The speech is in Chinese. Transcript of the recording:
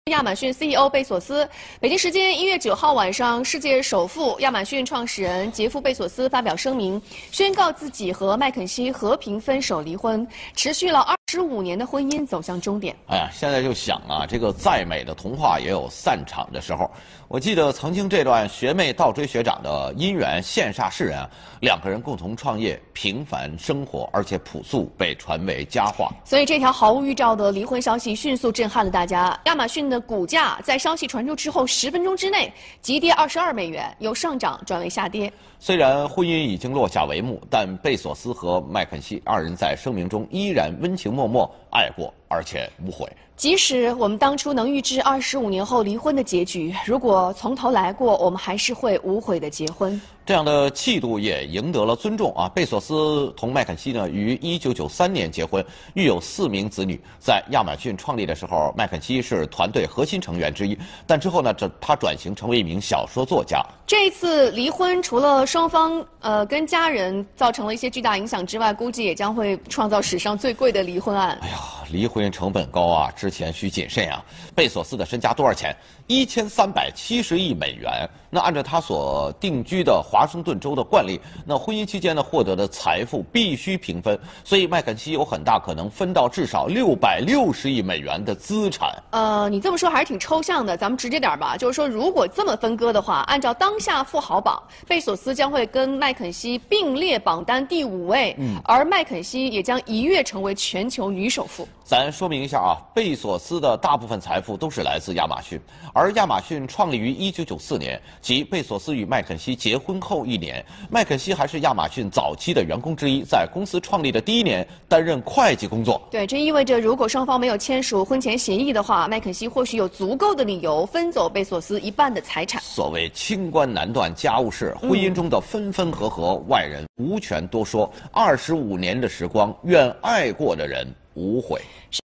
亚马逊 CEO 贝索斯，北京时间1月9号晚上，世界首富亚马逊创始人杰夫·贝索斯发表声明，宣告自己和麦肯锡和平分手离婚，持续了25年的婚姻走向终点。 哎呀，现在就想啊，这个再美的童话也有散场的时候。我记得曾经这段学妹倒追学长的姻缘羡煞世人啊，两个人共同创业，平凡生活，而且朴素，被传为佳话。 所以这条毫无预兆的离婚消息迅速震撼了大家。亚马逊的股价在消息传出之后10分钟之内急跌22美元，由上涨转为下跌。 虽然婚姻已经落下帷幕，但贝索斯和麦肯锡二人在声明中依然温情脉脉，爱过而且无悔。 即使我们当初能预知25年后离婚的结局，如果从头来过，我们还是会无悔的结婚。 这样的气度也赢得了尊重啊！贝索斯同麦肯锡呢于1993年结婚，育有4名子女。在亚马逊创立的时候，麦肯锡是团队核心成员之一，但之后呢，他转型成为一名小说作家。 这一次离婚，除了双方跟家人造成了一些巨大影响之外，估计也将会创造史上最贵的离婚案。 哎呀，离婚成本高啊，之前需谨慎啊。贝索斯的身家多少钱？1370亿美元。那按照他所定居的华盛顿州的惯例，那婚姻期间呢获得的财富必须平分，所以麦肯锡有很大可能分到至少660亿美元的资产。 你这么说还是挺抽象的，咱们直接点吧。就是说，如果这么分割的话，按照当下富豪榜，贝索斯将会跟麦肯锡并列榜单第5位，而麦肯锡也将一跃成为全球女首富。 咱说明一下啊，贝索斯的大部分财富都是来自亚马逊，而亚马逊创立于1994年，即贝索斯与麦肯锡结婚后1年。麦肯锡还是亚马逊早期的员工之一，在公司创立的第1年担任会计工作。 对，这意味着如果双方没有签署婚前协议的话，麦肯锡或许有足够的理由分走贝索斯一半的财产。 所谓清官难断家务事，婚姻中的分分合合，外人无权多说。25年的时光，愿爱过的人无悔。